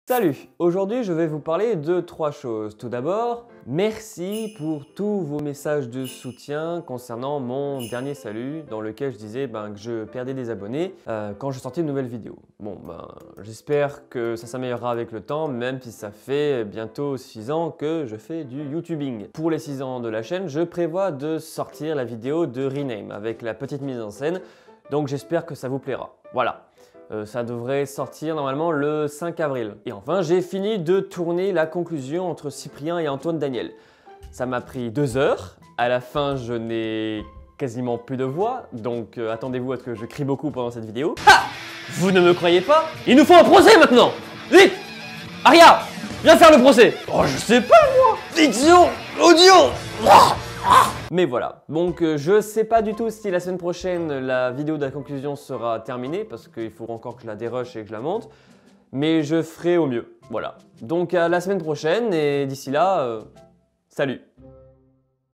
Salut! Aujourd'hui, je vais vous parler de trois choses. Tout d'abord, merci pour tous vos messages de soutien concernant mon dernier salut dans lequel je disais que je perdais des abonnés quand je sortais une nouvelle vidéo. Bon, j'espère que ça s'améliorera avec le temps, même si ça fait bientôt 6 ans que je fais du YouTubing. Pour les 6 ans de la chaîne, je prévois de sortir la vidéo de Rename avec la petite mise en scène, donc j'espère que ça vous plaira. Voilà. Ça devrait sortir normalement le 5 avril. Et enfin, j'ai fini de tourner la conclusion entre Cyprien et Antoine Daniel. Ça m'a pris 2 heures. À la fin, je n'ai quasiment plus de voix, donc attendez-vous à ce que je crie beaucoup pendant cette vidéo. Ah! Vous ne me croyez pas? Il nous faut un procès maintenant! Vite! Aria! Viens faire le procès! Oh, je sais pas moi! Fiction! Audio! Mais voilà, donc je sais pas du tout si la semaine prochaine la vidéo de la conclusion sera terminée parce qu'il faut encore que je la dérush et que je la monte, mais je ferai au mieux, voilà. Donc à la semaine prochaine et d'ici là, salut!